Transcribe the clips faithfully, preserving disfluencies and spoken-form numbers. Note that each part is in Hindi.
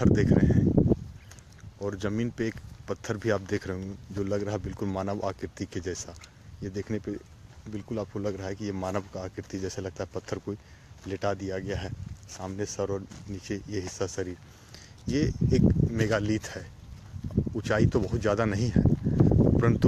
पत्थर देख रहे हैं और ज़मीन पे एक पत्थर भी आप देख रहे होंगे जो लग रहा है बिल्कुल मानव आकृति के जैसा। ये देखने पे बिल्कुल आपको लग रहा है कि ये मानव का आकृति जैसे लगता है, पत्थर को लिटा दिया गया है, सामने सर और नीचे ये हिस्सा शरीर। ये एक मेगालिथ है। ऊंचाई तो बहुत ज़्यादा नहीं है, परंतु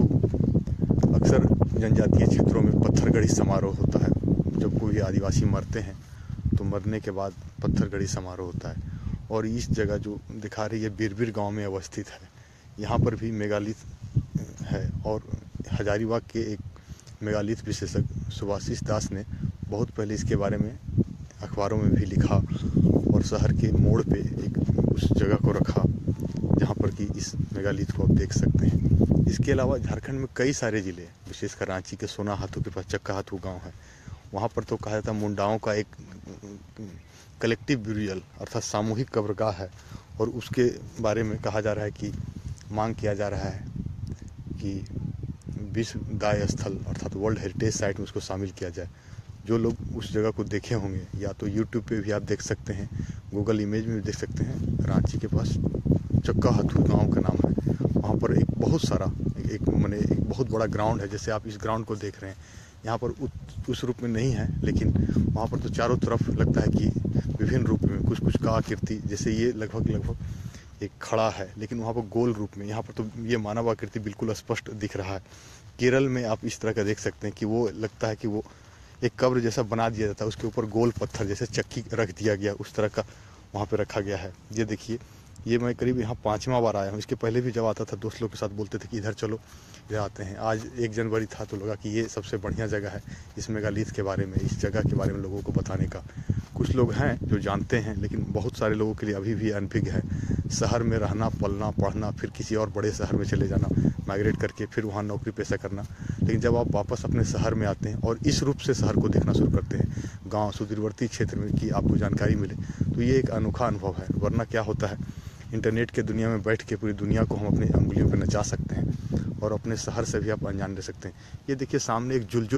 अक्सर जनजातीय क्षेत्रों में पत्थरगड़ी समारोह होता है। जब कोई आदिवासी मरते हैं तो मरने के बाद पत्थरगड़ी समारोह होता है, और इस जगह जो दिखा रही है बीरबीर गांव में अवस्थित है। यहाँ पर भी मेगालिथ है, और हजारीबाग के एक मेगालिथ विशेषज्ञ सुभाषिस दास ने बहुत पहले इसके बारे में अखबारों में भी लिखा, और शहर के मोड़ पे एक उस जगह को रखा जहाँ पर कि इस मेगालिथ को आप देख सकते हैं। इसके अलावा झारखंड में कई सारे ज़िले, विशेषकर रांची के सोना हाथू के पास चक्का हाथू गाँव है, वहाँ पर तो कहा जाता है मुंडाओं का एक कलेक्टिव ब्यूरियल अर्थात सामूहिक कब्रगाह है, और उसके बारे में कहा जा रहा है कि मांग किया जा रहा है कि विश्व दाय स्थल अर्थात वर्ल्ड हेरिटेज साइट में उसको शामिल किया जाए। जो लोग उस जगह को देखे होंगे, या तो यूट्यूब पे भी आप देख सकते हैं, गूगल इमेज में भी देख सकते हैं, रांची के पास चक्का हाथू गाँव का नाम है। वहाँ पर एक बहुत सारा एक मैंने एक बहुत बड़ा ग्राउंड है, जैसे आप इस ग्राउंड को देख रहे हैं। यहाँ पर उस रूप में नहीं है, लेकिन वहाँ पर तो चारों तरफ लगता है कि विभिन्न रूप में कुछ कुछ का आकृति, जैसे ये लगभग लगभग एक खड़ा है, लेकिन वहाँ पर गोल रूप में। यहाँ पर तो ये मानव आकृति बिल्कुल स्पष्ट दिख रहा है। केरल में आप इस तरह का देख सकते हैं कि वो लगता है कि वो एक कब्र जैसा बना दिया जाता है, उसके ऊपर गोल पत्थर जैसे चक्की रख दिया गया, उस तरह का वहाँ पे रखा गया है। ये देखिए, ये मैं करीब यहाँ पाँचवा बार आया हूँ। इसके पहले भी जब आता था दोस्त लोग के साथ बोलते थे कि इधर चलो, इधर आते हैं। आज एक जनवरी था तो लगा कि ये सबसे बढ़िया जगह है इस मेगालिथ के बारे में, इस जगह के बारे में लोगों को बताने का। कुछ लोग हैं जो जानते हैं, लेकिन बहुत सारे लोगों के लिए अभी भी अनभिज्ञ है। शहर में रहना, पलना, पढ़ना, फिर किसी और बड़े शहर में चले जाना, माइग्रेट करके फिर वहाँ नौकरी पेशा करना। लेकिन जब आप वापस अपने शहर में आते हैं और इस रूप से शहर को देखना शुरू करते हैं, गाँव सुदूरवर्ती क्षेत्र में, की आपको जानकारी मिले, तो ये एक अनोखा अनुभव है। वरना क्या होता है, इंटरनेट के दुनिया में बैठ के पूरी दुनिया को हम अपनी उंगलियों पर नचा सकते हैं, और अपने शहर से भी आप अनजान रह सकते हैं। ये देखिए सामने एक जुलजुल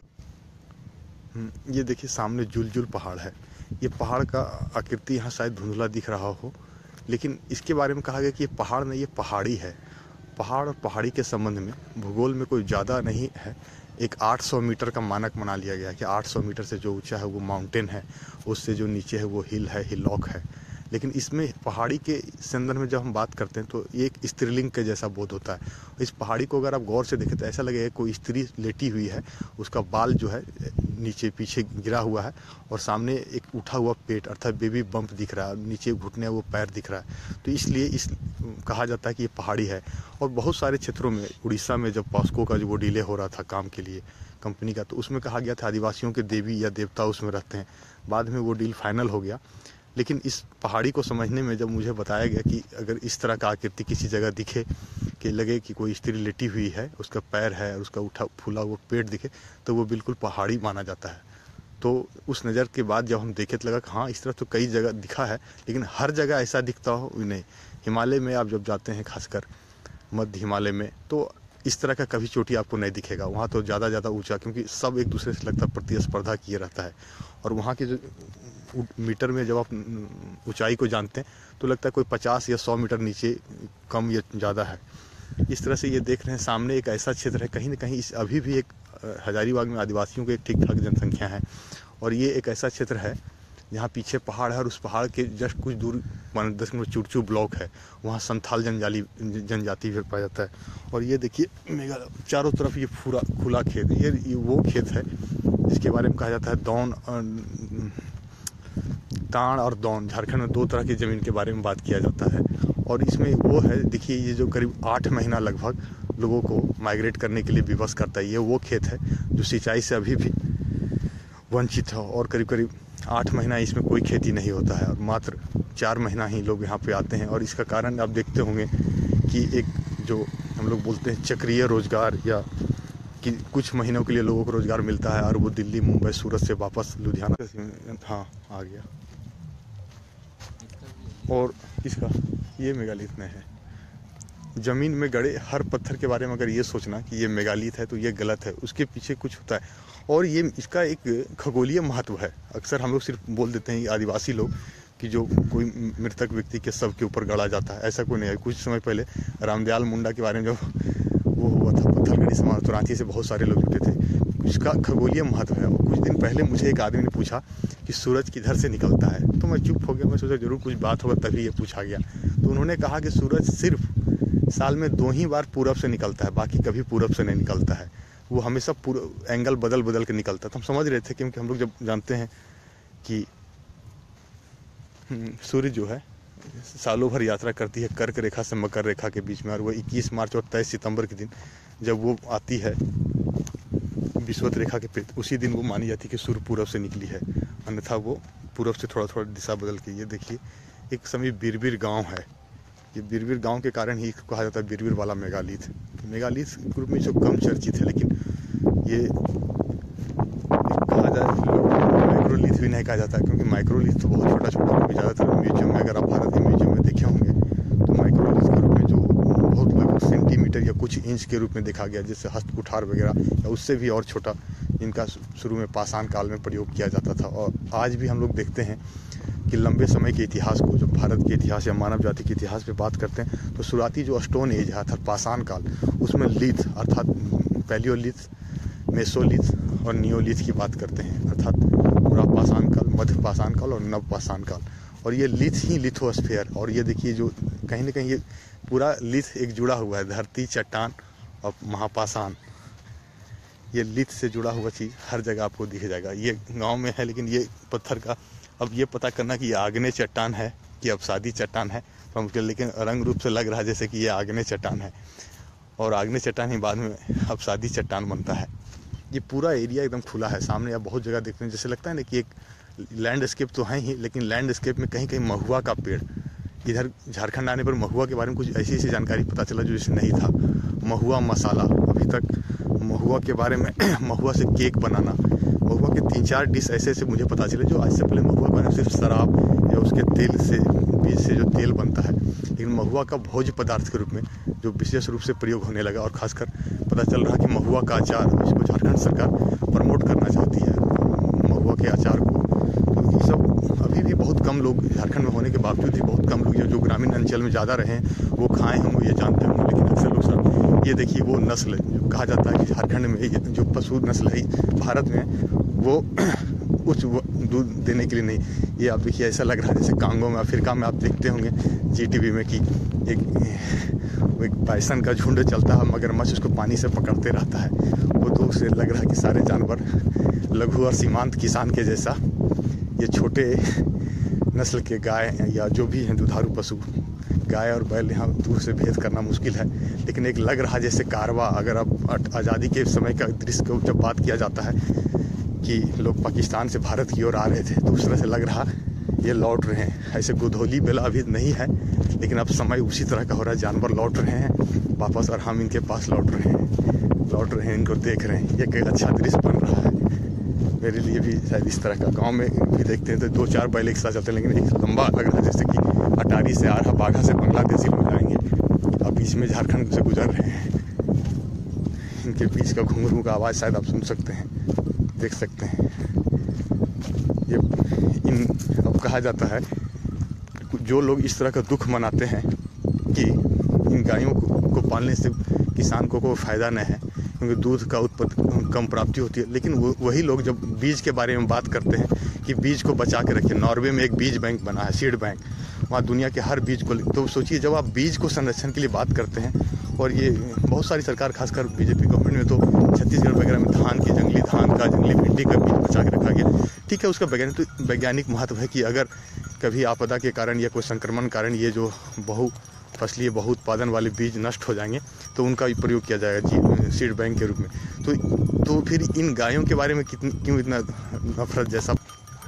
ये देखिए सामने जुलजुल पहाड़ है। ये पहाड़ का आकृति यहाँ शायद धुंधला दिख रहा हो, लेकिन इसके बारे में कहा गया कि ये पहाड़ नहीं, ये पहाड़ी है। पहाड़ और पहाड़ी के संबंध में भूगोल में कोई ज़्यादा नहीं है। एक आठ सौ मीटर का मानक बना लिया गया है कि आठ सौ मीटर से जो ऊंचा है वो माउंटेन है, उससे जो नीचे है वो हिल है, हिलॉक है। लेकिन इसमें पहाड़ी के संदर्भ में जब हम बात करते हैं तो ये एक स्त्रीलिंग के जैसा बोध होता है। इस पहाड़ी को अगर आप गौर से देखें तो ऐसा लगेगा कोई स्त्री लेटी हुई है, उसका बाल जो है नीचे पीछे गिरा हुआ है, और सामने एक उठा हुआ पेट अर्थात बेबी बम्प दिख रहा है, नीचे घुटने वो पैर दिख रहा है। तो इसलिए इस कहा जाता है कि ये पहाड़ी है। और बहुत सारे क्षेत्रों में, उड़ीसा में जब पॉस्को का जो वो डिले हो रहा था काम के लिए कंपनी का, तो उसमें कहा गया था आदिवासियों के देवी या देवता उसमें रहते हैं। बाद में वो डील फाइनल हो गया। लेकिन इस पहाड़ी को समझने में जब मुझे बताया गया कि अगर इस तरह का आकृति किसी जगह दिखे, कि लगे कि कोई स्त्री लेटी हुई है, उसका पैर है और उसका उठा फूला हुआ पेट दिखे, तो वो बिल्कुल पहाड़ी माना जाता है। तो उस नज़र के बाद जब हम देखे तो लगा कि हाँ, इस तरह तो कई जगह दिखा है, लेकिन हर जगह ऐसा दिखता हो नहीं। हिमालय में आप जब जाते हैं, खासकर मध्य हिमालय में, तो इस तरह का कभी चोटी आपको नहीं दिखेगा। वहाँ तो ज़्यादा ज़्यादा ऊंचा, क्योंकि सब एक दूसरे से लगता प्रतिस्पर्धा किए रहता है। और वहाँ के जो मीटर में जब आप ऊंचाई को जानते हैं तो लगता है कोई पचास या सौ मीटर नीचे कम या ज़्यादा है। इस तरह से ये देख रहे हैं सामने एक ऐसा क्षेत्र है, कहीं ना कहीं इस अभी भी एक हजारीबाग में आदिवासियों की एक ठीक ठाक जनसंख्या है, और ये एक ऐसा क्षेत्र है जहाँ पीछे पहाड़ है, और उस पहाड़ के जस्ट कुछ दूर दस किलोमीटर चुरचू ब्लॉक है, वहाँ संथाल जनजाली जनजाति भी पाया जाता है। और ये देखिए मेगा चारों तरफ ये पूरा खुला खेत, ये, ये वो खेत है जिसके बारे में कहा जाता है दौन ताड़ और दौन। झारखंड में दो तरह की ज़मीन के बारे में बात किया जाता है, और इसमें वो है, देखिए ये जो करीब आठ महीना लगभग लोगों को माइग्रेट करने के लिए विवश करता है, ये वो खेत है जो सिंचाई से अभी भी वंचित है, और करीब करीब आठ महीना इसमें कोई खेती नहीं होता है, और मात्र चार महीना ही लोग यहाँ पे आते हैं। और इसका कारण आप देखते होंगे कि एक जो हम लोग बोलते हैं चक्रीय रोजगार, या कि कुछ महीनों के लिए लोगों को रोजगार मिलता है और वो दिल्ली, मुंबई, सूरत से वापस लुधियाना, हाँ आ गया। और इसका ये मेगालिथ में है। ज़मीन में गड़े हर पत्थर के बारे में अगर ये सोचना कि ये मेगालिथ है तो ये गलत है, उसके पीछे कुछ होता है। और ये इसका एक खगोलीय महत्व है। अक्सर हम लोग सिर्फ बोल देते हैं आदिवासी लोग कि जो कोई मृतक व्यक्ति के शव के ऊपर गड़ा जाता है, ऐसा कोई नहीं है। कुछ समय पहले रामदयाल मुंडा के बारे में जो वो हुआ था पत्थलगड़ी समारोह, तो रांची से बहुत सारे लोग जुटे थे। उसका खगोलीय महत्व है। और कुछ दिन पहले मुझे एक आदमी ने पूछा कि सूरज किधर से निकलता है, तो मैं चुप हो गया। मैं सोचा जरूर कुछ बात होगा तभी ये पूछा गया। तो उन्होंने कहा कि सूरज सिर्फ साल में दो ही बार पूरब से निकलता है, बाकी कभी पूरब से नहीं निकलता है। वो हमेशा पूरा एंगल बदल बदल के निकलता है। तो हम समझ रहे थे, क्योंकि हम लोग जब जानते हैं कि सूर्य जो है सालों भर यात्रा करती है कर्क रेखा से मकर रेखा के बीच में, और वो इक्कीस मार्च और तेईस सितंबर के दिन जब वो आती है विषुवत रेखा के पे, उसी दिन वो मानी जाती है कि सूर्य पूरब से निकली है, अन्यथा वो पूरब से थोड़ा थोड़ा दिशा बदल के। ये देखिए एक समय बीरबीर गांव है, ये बीरबीर गांव के कारण ही कहा जाता है बीरबीर वाला मेगालिथ। मेगालिथ ग्रुप में जो कम चर्चित है, लेकिन ये कहा जाए माइक्रोलिथ भी नहीं कहा जाता है, क्योंकि माइक्रोलिथ तो बहुत छोटा छोटा भी ज़्यादातर म्यूजियम में, अगर आप भारत के म्यूजियम में देखे होंगे तो माइक्रोलिथ के रूप में जो बहुत लगभग सेंटीमीटर या कुछ इंच के रूप में देखा गया, जैसे हस्त कुठार वगैरह, या उससे भी और छोटा, इनका शुरू में पाषाण काल में प्रयोग किया जाता था। और आज भी हम लोग देखते हैं कि लंबे समय के इतिहास को, जो भारत के इतिहास या मानव जाति के इतिहास पे बात करते हैं, तो शुरुआती जो स्टोन एज है अर्थात पाषाण काल, उसमें लिथ अर्थात पैलियोलिथ, मेसोलिथ और नियोलिथ की बात करते हैं, अर्थात पूरा पाषाण काल, मध्य पाषाण काल और नव पाषाण काल। और ये लिथ ही लिथोस्फीयर। और ये देखिए जो कहीं ना कहीं ये पूरा लिथ एक जुड़ा हुआ है, धरती, चट्टान और महापाषाण, ये लिथ से जुड़ा हुआ चीज़ हर जगह आपको दिख जाएगा। ये गांव में है, लेकिन ये पत्थर का, अब ये पता करना कि ये आग्नेय चट्टान है कि अवसादी चट्टान है तो मुश्किल, लेकिन रंग रूप से लग रहा है जैसे कि ये आग्नेय चट्टान है, और आग्नेय चट्टान ही बाद में अवसादी चट्टान बनता है। ये पूरा एरिया एकदम खुला है। सामने आप बहुत जगह देखते हैं, जैसे लगता है ना कि एक लैंडस्केप तो है ही, लेकिन लैंडस्केप में कहीं कहीं महुआ का पेड़। इधर झारखंड आने पर महुआ के बारे में कुछ ऐसी ऐसी जानकारी पता चला जो जैसे नहीं था। महुआ मसाला, अभी तक महुआ के बारे में महुआ से केक बनाना, महुआ के तीन चार डिश ऐसे ऐसे मुझे पता चले जो आज से पहले महुआ के बारे में सिर्फ शराब या उसके तेल से, बीज से जो तेल बनता है, लेकिन महुआ का भोज्य पदार्थ के रूप में जो विशेष रूप से प्रयोग होने लगा। और खासकर पता चल रहा कि महुआ का अचार, इसको झारखंड सरकार प्रमोट करना चाहती है, महुआ के अचार को। तो ये सब अभी भी बहुत कम लोग, झारखंड में होने के बावजूद भी बहुत कम लोग जो ग्रामीण अंचल में ज़्यादा रहे हैं वो खाए होंगे, ये जानते होंगे। लेकिन अक्सर लोग सब, ये देखिए वो नस्ल जो कहा जाता है कि झारखंड में ये जो पशु नस्ल है भारत में, वो उच्च दूध देने के लिए नहीं। ये आप देखिए ऐसा लग रहा है जैसे कांगो में, अफ्रीका में आप देखते होंगे जी टी वी में कि एक एक बाइसन का झुंड चलता है, मगरमच्छ उसको पानी से पकड़ते रहता है। वो तो उससे लग रहा है कि सारे जानवर लघु और सीमांत किसान के जैसा, ये छोटे नस्ल के गाय या जो भी हैं दुधारू पशु, गाय और बैल यहाँ दूर से भेद करना मुश्किल है। लेकिन एक लग रहा जैसे कारवा, अगर आप आज़ादी के समय का दृश्य को जब बात किया जाता है कि लोग पाकिस्तान से भारत की ओर आ रहे थे, तो उस तरह से लग रहा ये लौट रहे हैं। ऐसे गोधौली बेला अभी नहीं है, लेकिन अब समय उसी तरह का हो रहा है, जानवर लौट रहे हैं वापस और हम इनके पास लौट रहे हैं लौट रहे हैं इनको देख रहे हैं। ये एक अच्छा दृश्य बन रहा है मेरे लिए भी। शायद इस तरह का गांव में भी देखते हैं तो दो चार बैल एक साथ चलते हैं, लेकिन एक लंबा लग रहा है जैसे कि अटारी से आ रहा, बाघा से बांग्लादेशी हो जाएंगे, अब बीच में झारखंड से गुजर रहे हैं। इनके बीच का घुंघरू का आवाज़ शायद आप सुन सकते हैं, देख सकते हैं। ये इन अब कहा जाता है जो लोग इस तरह का दुख मनाते हैं कि इन गायों को, को पालने से किसान को कोई फ़ायदा नहीं है क्योंकि दूध का उत्पत्ति कम प्राप्ति होती है, लेकिन वो वही लोग जब बीज के बारे में बात करते हैं कि बीज को बचा के रखिए। नॉर्वे में एक बीज बैंक बना है, सीड बैंक, वहाँ दुनिया के हर बीज को, तो सोचिए जब आप बीज को संरक्षण के लिए बात करते हैं, और ये बहुत सारी सरकार खासकर बीजेपी गवर्नमेंट में तो छत्तीसगढ़ वगैरह में धान की, जंगली धान का, जंगली भिंडी का बीज बचा के रखा गया। ठीक है, उसका वैज्ञानिक वैज्ञानिक महत्व है कि अगर कभी आपदा के कारण या कोई संक्रमण कारण ये जो बहु फसलीय बहु उत्पादन वाले बीज नष्ट हो जाएंगे तो उनका प्रयोग किया जाएगा जी सीड बैंक के रूप में। तो तो फिर इन गायों के बारे में कितनी क्यों इतना नफरत जैसा?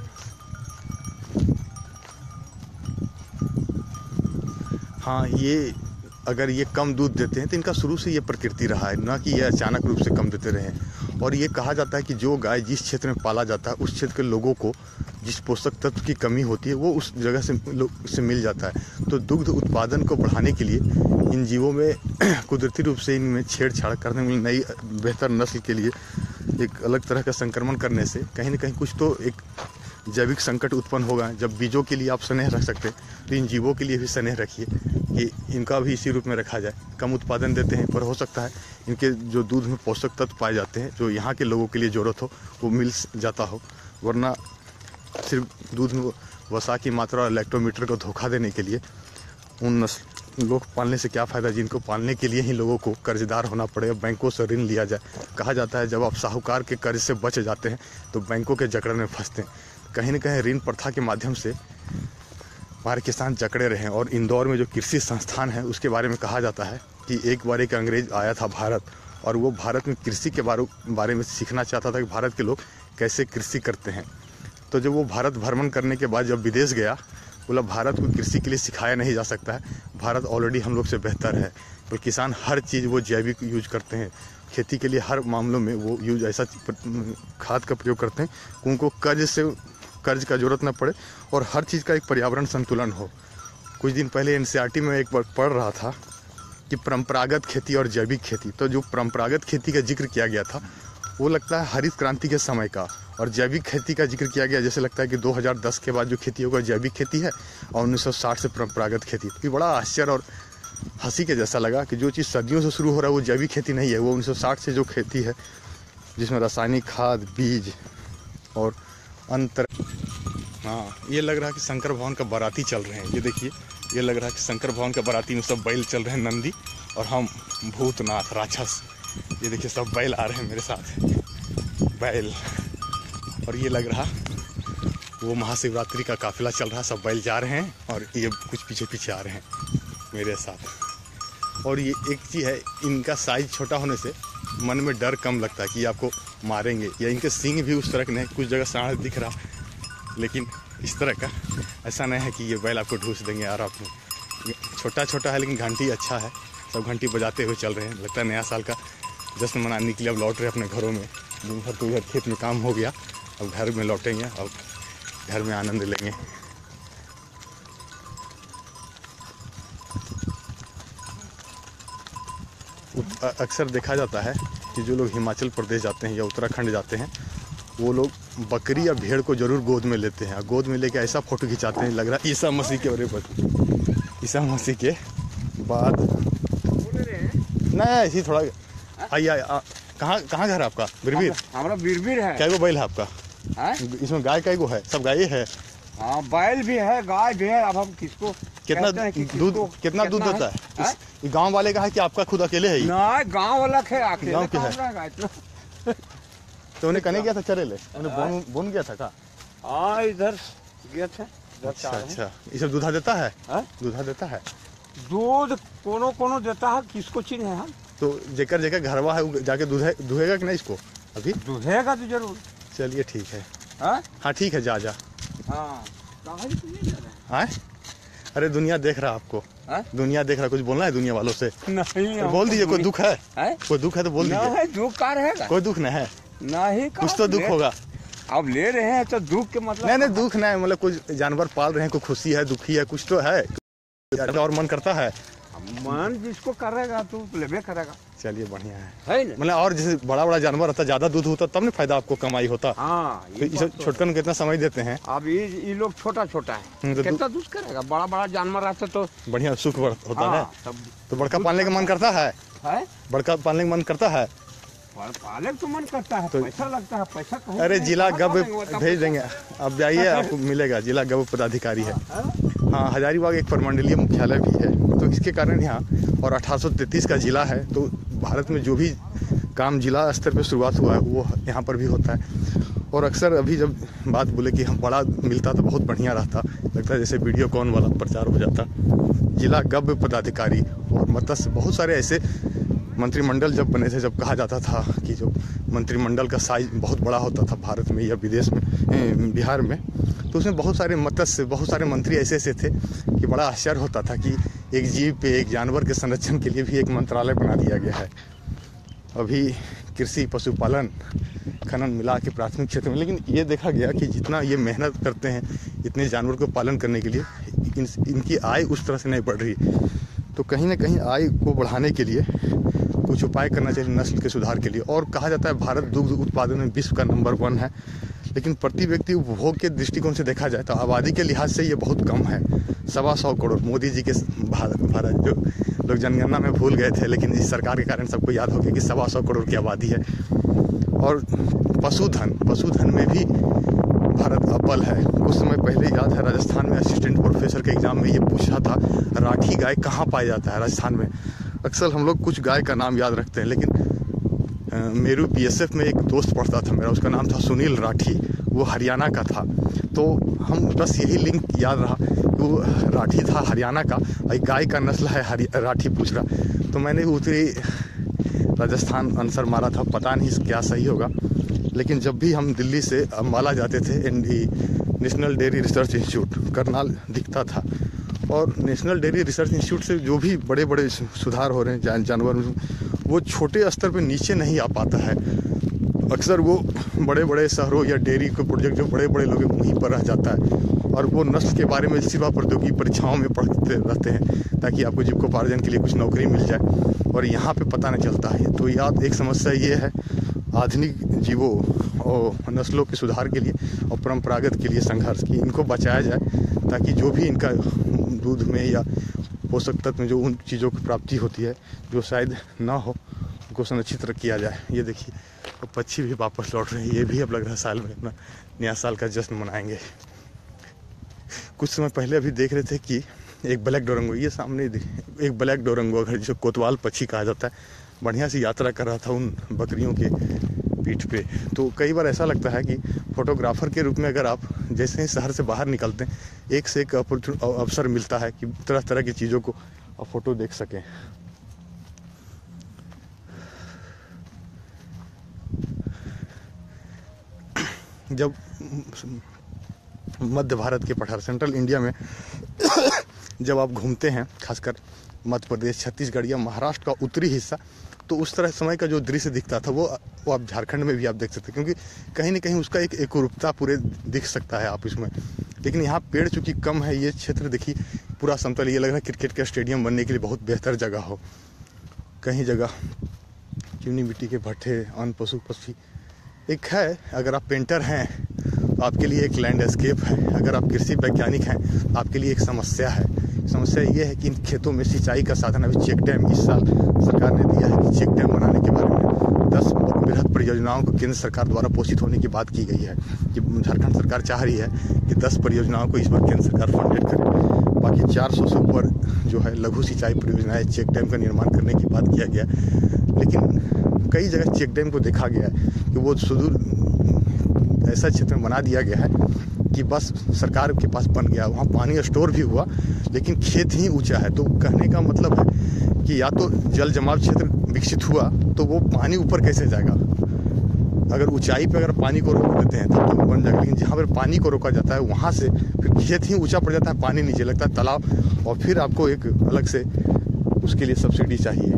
हाँ, ये अगर ये कम दूध देते हैं तो इनका शुरू से ये प्रकृति रहा है, ना कि ये अचानक रूप से कम देते रहे। और ये कहा जाता है कि जो गाय जिस क्षेत्र में पाला जाता है उस क्षेत्र के लोगों को जिस पोषक तत्व की कमी होती है वो उस जगह से से मिल जाता है। तो दुग्ध उत्पादन को बढ़ाने के लिए इन जीवों में कुदरती रूप से इनमें छेड़छाड़ करने में, नई बेहतर नस्ल के लिए एक अलग तरह का संक्रमण करने से कहीं ना कहीं कुछ तो एक जैविक संकट उत्पन्न होगा। जब बीजों के लिए आप स्नेह रख सकते हैं तो इन जीवों के लिए भी स्नेह रखिए कि इनका भी इसी रूप में रखा जाए। कम उत्पादन देते हैं पर हो सकता है इनके जो दूध में पोषक तत्व पाए जाते हैं जो यहाँ के लोगों के लिए ज़रूरत हो वो मिल जाता हो, वरना सिर्फ दूध में वसा की मात्रा और लैक्टोमीटर को धोखा देने के लिए उन नस्ल लोग पालने से क्या फ़ायदा जिनको पालने के लिए ही लोगों को कर्जदार होना पड़े, बैंकों से ऋण लिया जाए। कहा जाता है जब आप साहूकार के कर्ज से बच जाते हैं तो बैंकों के जकड़ में फंसते हैं। कहीं न कहीं ऋण प्रथा के माध्यम से हमारे किसान जकड़े रहे हैं। और इंदौर में जो कृषि संस्थान है उसके बारे में कहा जाता है कि एक बार एक अंग्रेज आया था भारत और वो भारत में कृषि के बारे में सीखना चाहता था कि भारत के लोग कैसे कृषि करते हैं। तो जब वो भारत भ्रमण करने के बाद जब विदेश गया, बोला भारत को कृषि के लिए सिखाया नहीं जा सकता है, भारत ऑलरेडी हम लोग से बेहतर है। तो किसान हर चीज़ वो जैविक यूज करते हैं, खेती के लिए हर मामलों में वो यूज ऐसा खाद का प्रयोग करते हैं कि उनको कर्ज से कर्ज का जरूरत न पड़े और हर चीज़ का एक पर्यावरण संतुलन हो। कुछ दिन पहले एन सी आर टी में एक बार पढ़ रहा था कि परंपरागत खेती और जैविक खेती, तो जो परंपरागत खेती का जिक्र किया गया था वो लगता है हरित क्रांति के समय का, और जैविक खेती का जिक्र किया गया जैसे लगता है कि दो हज़ार दस के बाद जो खेती होगा जैविक खेती है और उन्नीस सौ साठ से परंपरागत खेती। तो बड़ा आश्चर्य और हंसी के जैसा लगा कि जो चीज़ सदियों से शुरू हो रहा है वो जैविक खेती नहीं है, वो उन्नीस सौ साठ से जो खेती है जिसमें रासायनिक खाद, बीज और अंतर। हाँ, ये लग रहा है कि शंकर भवन का बाराती चल रहे हैं। ये देखिए, ये लग रहा है कि शंकर भवन का बाराती में सब बैल चल रहे हैं, नंदी, और हम भूतनाथ राक्षस। ये देखिए सब बैल आ रहे हैं मेरे साथ, बैल। और ये लग रहा वो महाशिवरात्रि का काफिला चल रहा, सब बैल जा रहे हैं और ये कुछ पीछे पीछे आ रहे हैं मेरे साथ। और ये एक चीज़ है, इनका साइज छोटा होने से मन में डर कम लगता है कि आपको मारेंगे, या इनके सींग भी उस तरह के नहीं, कुछ जगह सांड दिख रहा लेकिन इस तरह का ऐसा नहीं है कि ये बैल आपको ढूंस देंगे। यार आप छोटा छोटा है लेकिन घंटी अच्छा है, सब घंटी बजाते हुए चल रहे हैं। लगता है नया साल का जश्न मनाने के लिए अब लौट रहे अपने घरों में। दिन भर तो इधर खेत में काम हो गया, अब घर में लौटेंगे, अब घर में आनंद लेंगे। अक्सर देखा जाता है कि जो लोग हिमाचल प्रदेश जाते हैं या उत्तराखंड जाते हैं वो लोग बकरी या भेड़ को जरूर गोद में लेते हैं, गोद में लेके ऐसा फोटो खिंचाते हैं लग रहा है ईसा मसीह के, और ईसा मसीह के बाद नहीं ऐसी थोड़ा आइए। कहाँ कहाँ घर है आपका? बिरबिर? हमारा बिरबिर है। क्या गो बैल है आपका? है? इसमें गाय कै गो है? सब गाय है? हाँ, बैल भी है, गाय भी है। अब हम किसको कितना दूध कितना दूध देता है? है? गांव वाले का है कि आपका खुद अकेले है? ना, गांव वाला है, अकेले गांव के है। तो उन्हें कहने गया था चले ले, उन्हें बोन बोन गया था का? हाँ, इधर गया था। अच्छा अच्छा, ये सब दूधा देता है? दूधा देता है? दूध कोनो कोनो देता है, किसको चीज है हम। तो जेकर जेकर घरवा है जाके दूधे दुहेगा कि नहीं इसको? अभी दुहेगा तो जरूर। चलिए ठीक है। हाँ हाँ ठीक है, जा जा। हाँ, हाँ अरे दुनिया देख रहा आपको। हा? दुनिया देख रहा, कुछ बोलना है दुनिया वालों से? नहीं, तो बोल दीजिए। कोई दुख है? है? कोई दुख है तो बोल दीजिए। दुख का रहेगा? कोई दुख नहीं है? नहीं, कुछ तो दुख होगा। अब ले रहे हैं तो दुख के मतलब? नहीं नहीं, दुख नहीं, मतलब कुछ जानवर पाल रहे हैं, कोई खुशी है, दुखी है, कुछ तो है और मन करता है। मन जिसको करेगा तो लेबे करेगा। चलिए बढ़िया है, है ना? मतलब और जैसे बड़ा बड़ा जानवर रहता, ज्यादा दूध होता तब ना फायदा आपको कमाई होता। हाँ, तो ये सब छोटकन कितना समय देते हैं। अब ये लोग छोटा छोटा है, तो कितना दूध करेगा? बड़ा बड़ा जानवर रहता तो बढ़िया सुख होता हाँ, है। तो बड़का पालने का मन करता है? है? बड़का पालने का मन करता है? पाले तो मन करता है, तो पैसा लगता है। पैसा कहीं अरे जिला गब भेज देंगे, अब जाइए आपको मिलेगा। जिला गब पदाधिकारी है। हाँ, हजारीबाग एक प्रमंडलीय मुख्यालय भी है, तो इसके कारण यहाँ और अठारह सौ तैंतीस का जिला है, तो भारत में जो भी काम जिला स्तर पे शुरुआत हुआ है वो यहाँ पर भी होता है। और अक्सर अभी जब बात बोले कि हम बड़ा मिलता तो बहुत बढ़िया रहता, लगता है जैसे वीडियो कॉन वाला प्रचार हो जाता। जिला गब पदाधिकारी और मत्स्य, बहुत सारे ऐसे मंत्रिमंडल जब बने थे, जब कहा जाता था कि जो मंत्रिमंडल का साइज बहुत बड़ा होता था भारत में या विदेश में, बिहार में, तो उसमें बहुत सारे मत्स्य, बहुत सारे मंत्री ऐसे ऐसे थे कि बड़ा आश्चर्य होता था कि एक जीव पे, एक जानवर के संरक्षण के लिए भी एक मंत्रालय बना दिया गया है। अभी कृषि, पशुपालन, खनन मिला के प्राथमिक क्षेत्र में, लेकिन ये देखा गया कि जितना ये मेहनत करते हैं इतने जानवर को पालन करने के लिए, इन, इनकी आय उस तरह से नहीं बढ़ रही। तो कहीं ना कहीं आय को बढ़ाने के लिए कुछ उपाय करना चाहिए नस्ल के सुधार के लिए। और कहा जाता है भारत दुग्ध उत्पादन में विश्व का नंबर वन है, लेकिन प्रति व्यक्ति उपभोग के दृष्टिकोण से देखा जाए तो आबादी के लिहाज से ये बहुत कम है। सवा सौ करोड़ मोदी जी के भारत भारत जो लोग जनगणना में भूल गए थे, लेकिन इस सरकार के कारण सबको याद हो गया कि सवा सौ करोड़ की आबादी है। और पशुधन पशुधन में भी भारत अव्वल है। कुछ समय पहले याद है राजस्थान में असिस्टेंट प्रोफेसर के एग्जाम में ये पूछा था, राठी गाय कहाँ पाया जाता है राजस्थान में। अक्सर हम लोग कुछ गाय का नाम याद रखते हैं, लेकिन मेरू बीएसएफ में एक दोस्त पढ़ता था मेरा, उसका नाम था सुनील राठी, वो हरियाणा का था। तो हम बस यही लिंक याद रहा कि वो राठी था हरियाणा का, भाई गाय का नस्ल है हरि राठी पूछ रहा। तो मैंने उतरी राजस्थान आंसर मारा था, पता नहीं क्या सही होगा। लेकिन जब भी हम दिल्ली से अम्बाला जाते थे, N D National Dairy Research Institute Karnal दिखता था। और नेशनल डेयरी रिसर्च इंस्टीट्यूट से जो भी बड़े बड़े सुधार हो रहे हैं जान, जानवर में, वो छोटे स्तर पे नीचे नहीं आ पाता है। अक्सर वो बड़े बड़े शहरों या डेयरी के प्रोजेक्ट जो बड़े बड़े लोग वहीं पर रह जाता है, और वो नस्ल के बारे में सिवा प्रौद्योगिकी परीक्षाओं में पढ़ते रहते हैं ताकि आपको जीविकोपार्जन के लिए कुछ नौकरी मिल जाए, और यहाँ पे पता नहीं चलता है। तो याद एक समस्या ये है आधुनिक जीवों और नस्लों के सुधार के लिए और परंपरागत के लिए संघर्ष की, इनको बचाया जाए ताकि जो भी इनका दूध में या पोषक तत्व में जो उन चीज़ों की प्राप्ति होती है जो शायद ना हो, उनको संरक्षित किया जाए। ये देखिए तो पक्षी भी वापस लौट रहे हैं, ये भी अब लग रहा है साल में अपना नया साल का जश्न मनाएंगे। कुछ समय पहले अभी देख रहे थे कि एक ब्लैक डोरंगो, ये सामने एक ब्लैक डोरंगो घर जिसे कोतवाल पक्षी कहा जाता है, बढ़िया सी यात्रा कर रहा था उन बकरियों के पीठ पे। तो कई बार ऐसा लगता है कि फोटोग्राफर के रूप में अगर आप जैसे ही शहर से बाहर निकलते हैं, एक से एक अवसर मिलता है कि तरह तरह की चीज़ों को आप फोटो देख सकें। जब मध्य भारत के पठार सेंट्रल इंडिया में जब आप घूमते हैं, खासकर मध्य प्रदेश, छत्तीसगढ़ या महाराष्ट्र का उत्तरी हिस्सा, तो उस तरह समय का जो दृश्य दिखता था वो वो आप झारखंड में भी आप देख सकते हैं, क्योंकि कहीं ना कहीं उसका एक एकरूपता पूरे दिख सकता है आप इसमें। लेकिन यहाँ पेड़ चूँकि कम है, ये क्षेत्र देखिए पूरा समतल, ये लग रहा है क्रिकेट का स्टेडियम बनने के लिए बहुत बेहतर जगह हो। कहीं जगह चुनी मिट्टी के भट्ठे, अन्न पशु पक्षी। एक है, अगर आप पेंटर हैं तो आपके लिए एक लैंडस्केप है, अगर आप कृषि वैज्ञानिक हैं तो आपके लिए एक समस्या है। समस्या ये है कि इन खेतों में सिंचाई का साधन, अभी चेक डैम इस साल सरकार ने दिया है कि चेक डैम बनाने के बारे में दस बृहद परियोजनाओं को केंद्र सरकार द्वारा पोषित होने की बात की गई है कि झारखंड सरकार चाह रही है कि दस परियोजनाओं को इस बार केंद्र सरकार फंडेड करे। बाकी चार सौ से ऊपर जो है लघु सिंचाई परियोजनाएं, चेक डैम का निर्माण करने की बात किया गया। लेकिन कई जगह चेक डैम को देखा गया है कि वो सुदूर ऐसा क्षेत्र में बना दिया गया है कि बस सरकार के पास बन गया, वहाँ पानी स्टोर भी हुआ लेकिन खेत ही ऊंचा है। तो कहने का मतलब है कि या तो जल जमाव क्षेत्र विकसित हुआ तो वो पानी ऊपर कैसे जाएगा। अगर ऊंचाई पे अगर पानी को रोक देते हैं तब तो बन जाएगा, लेकिन जहाँ पर पानी को रोका जाता है वहाँ से फिर खेत ही ऊंचा पड़ जाता है, पानी नीचे लगता है तालाब, और फिर आपको एक अलग से उसके लिए सब्सिडी चाहिए,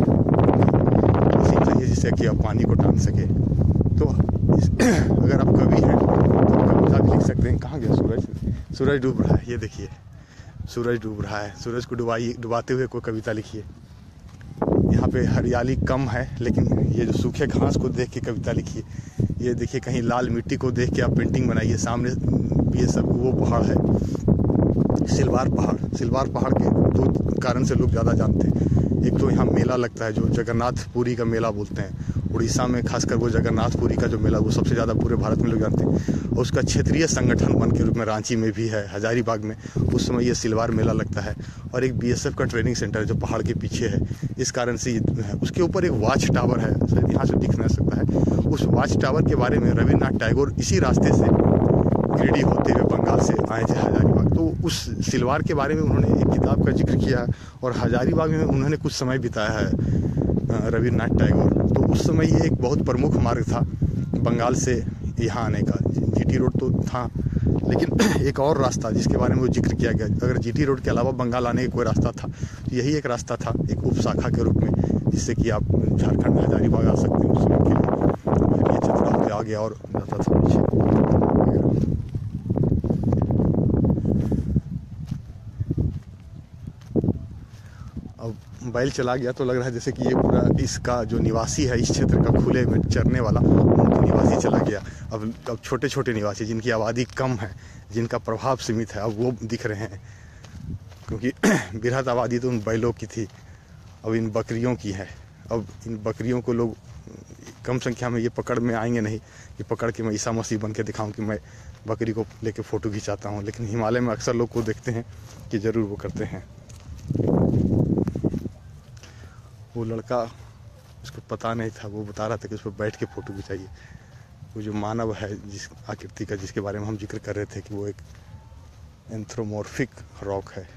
मशीन चाहिए जिससे कि आप पानी को टान सके। तो अगर आप कवि हैं तो कविता भी लिख सकते हैं। कहाँ गया सूरज? सूरज डूब रहा है, ये देखिए सूरज डूब रहा है, सूरज को डुबाइए, डुबाते हुए कोई कविता लिखिए। यहाँ पे हरियाली कम है लेकिन ये जो सूखे घास को देख के कविता लिखिए। ये देखिए कहीं लाल मिट्टी को देख के आप पेंटिंग बनाइए। सामने ये सब वो पहाड़ है, सिलवार पहाड़। सिलवार पहाड़ के दो कारण से लोग ज़्यादा जानते हैं। एक तो यहाँ मेला लगता है जो जगन्नाथपुरी का मेला बोलते हैं, उड़ीसा में खासकर वो जगन्नाथपुरी का जो मेला वो सबसे ज़्यादा पूरे भारत में लोग जानते हैं। और उसका क्षेत्रीय संगठन बन के रूप में रांची में भी है, हजारीबाग में उस समय ये सिलवार मेला लगता है। और एक बीएसएफ का ट्रेनिंग सेंटर जो पहाड़ के पीछे है, इस कारण से ये है। उसके ऊपर एक वॉच टावर है, शायद यहाँ से दिख नहीं सकता है। उस वॉच टावर के बारे में रविन्द्रनाथ टैगोर इसी रास्ते से गिरिडीह होते हुए बंगाल से आए थे हजारीबाग। तो उस सिलवार के बारे में उन्होंने एक किताब का जिक्र किया और हजारीबाग में उन्होंने कुछ समय बिताया है रविन्द्रनाथ टैगोर। तो उस समय ये एक बहुत प्रमुख मार्ग था बंगाल से यहाँ आने का। जीटी रोड तो था लेकिन एक और रास्ता जिसके बारे में वो जिक्र किया गया, अगर जीटी रोड के अलावा बंगाल आने का कोई रास्ता था तो यही एक रास्ता था, एक उप शाखा के रूप में, जिससे कि आप झारखंड में हजारीबाग आ सकते हैं उस समय के लिए। फिर ये चतरा होकर आ गया और जाता था पीछे। अब बैल चला गया तो लग रहा है जैसे कि ये पूरा इसका जो निवासी है इस क्षेत्र का खुले में चरने वाला निवासी चला गया। अब अब छोटे छोटे निवासी जिनकी आबादी कम है, जिनका प्रभाव सीमित है, अब वो दिख रहे हैं, क्योंकि बृहद आबादी तो उन बैलों की थी, अब इन बकरियों की है। अब इन बकरियों को लोग कम संख्या में ये पकड़ में आएंगे नहीं कि पकड़ के मैं ईसा मसीह बन के दिखाऊँ कि मैं बकरी को लेके फ़ोटो खिंचाता हूँ, लेकिन हिमालय में अक्सर लोग को देखते हैं कि ज़रूर वो करते हैं। वो लड़का, उसको पता नहीं था, वो बता रहा था कि उस पर बैठ के फ़ोटो खिंचाइए। वो जो मानव है जिस आकृति का, जिसके बारे में हम जिक्र कर रहे थे कि वो एक एंथ्रोमॉर्फिक रॉक है।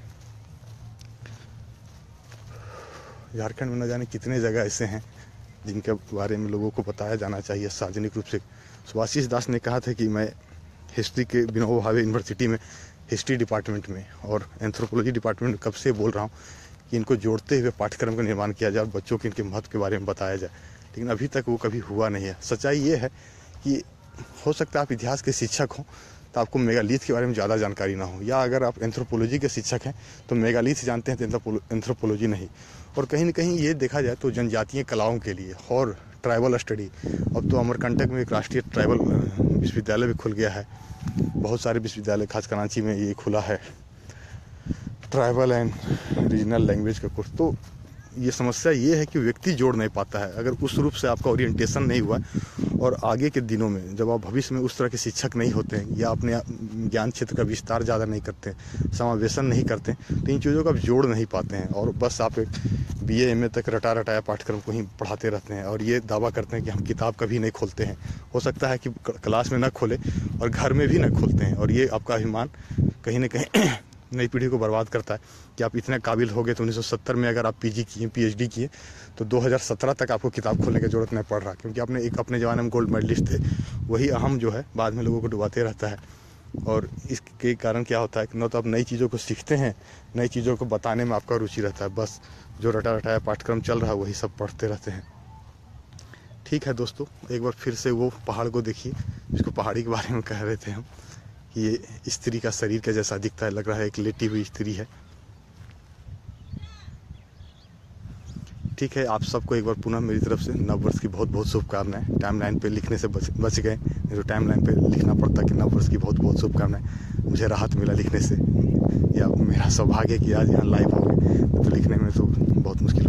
झारखंड में न जाने कितने जगह ऐसे हैं जिनके बारे में लोगों को बताया जाना चाहिए सार्वजनिक रूप से। सुभाषिस दास ने कहा था कि मैं हिस्ट्री के विनोबा भावे यूनिवर्सिटी में हिस्ट्री डिपार्टमेंट में और एंथ्रोपोलॉजी डिपार्टमेंट में कब से बोल रहा हूँ कि इनको जोड़ते हुए पाठ्यक्रम का निर्माण किया जाए और बच्चों के इनके महत्व के बारे में बताया जाए, लेकिन अभी तक वो कभी हुआ नहीं है। सच्चाई ये है कि हो सकता है आप इतिहास के शिक्षक हों तो आपको मेगालिथ के बारे में ज़्यादा जानकारी ना हो, या अगर आप एंथ्रोपोलॉजी के शिक्षक हैं तो मेगालिथ जानते हैं तो एंथ्रोपोलॉजी नहीं। और कहीं न कहीं ये देखा जाए तो जनजातीय कलाओं के लिए और ट्राइबल स्टडी, अब तो अमरकंटक में एक राष्ट्रीय ट्राइबल विश्वविद्यालय भी खुल गया है। बहुत सारे विश्वविद्यालय, खास कराची में ये खुला है ट्राइबल एंड रीजनल लैंग्वेज का कोर्स। तो ये समस्या ये है कि व्यक्ति जोड़ नहीं पाता है। अगर उस रूप से आपका ओरिएंटेशन नहीं हुआ और आगे के दिनों में जब आप भविष्य में उस तरह के शिक्षक नहीं होते हैं या अपने ज्ञान क्षेत्र का विस्तार ज़्यादा नहीं करते, समावेशन नहीं करते, तो इन चीज़ों को आप जोड़ नहीं पाते हैं और बस आप एक बी ए एम ए तक रटा रटाया पाठ्यक्रम को ही पढ़ाते रहते हैं और ये दावा करते हैं कि हम किताब कभी नहीं खोलते हैं। हो सकता है कि क्लास में ना खोले और घर में भी ना खोलते हैं, और ये आपका अभिमान कहीं ना कहीं नई पीढ़ी को बर्बाद करता है कि आप इतने काबिल हो गए तो उन्नीस सौ सत्तर में अगर आप पीजी किए, पीएचडी किए, तो दो हज़ार सत्रह तक आपको किताब खोलने की ज़रूरत नहीं पड़ रहा, क्योंकि आपने एक अपने ज़माने में गोल्ड मेडलिस्ट थे। वही अहम जो है बाद में लोगों को डुबाते रहता है, और इसके कारण क्या होता है कि न तो आप नई चीज़ों को सीखते हैं, नई चीज़ों को बताने में आपका रुचि रहता है, बस जो रटा रटाया पाठ्यक्रम चल रहा है वही सब पढ़ते रहते हैं। ठीक है दोस्तों, एक बार फिर से वो पहाड़ को देखिए जिसको पहाड़ी के बारे में कह रहे थे हम, ये स्त्री का शरीर के जैसा दिखता है, लग रहा है एक लेटी हुई स्त्री है। ठीक है, आप सबको एक बार पुनः मेरी तरफ से नव वर्ष की बहुत बहुत शुभकामनाएं। टाइम लाइन पर लिखने से बच बच गए, नहीं तो टाइम लाइन पर लिखना पड़ता कि नव वर्ष की बहुत बहुत शुभकामनाएं। मुझे राहत मिला लिखने से, या मेरा सौभाग्य कि आज यहाँ लाइव हो गए, तो लिखने में तो बहुत मुश्किल